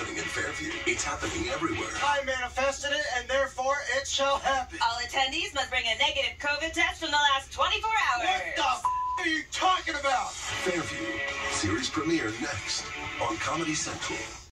happening in Fairview. It's happening everywhere. I manifested it, and therefore it shall happen. All attendees must bring a negative COVID test from the last 24 hours. What the are you talking about? Fairview. Series premiere next on Comedy Central.